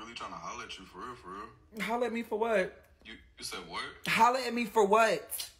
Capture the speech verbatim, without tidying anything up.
really trying to holler at you for real, for real. Holler at me for what? You you said what? Holler at me for what?